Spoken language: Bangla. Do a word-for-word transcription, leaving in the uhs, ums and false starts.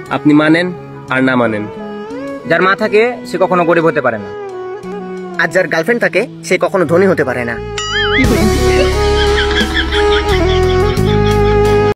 আপনি মানেন আর না মানেন। যার মা থাকে সে কখনো গরিব হতে পারে না, আর যার গার্লফ্রেন্ড থাকে সে কখনো ধনী হতে পারে না।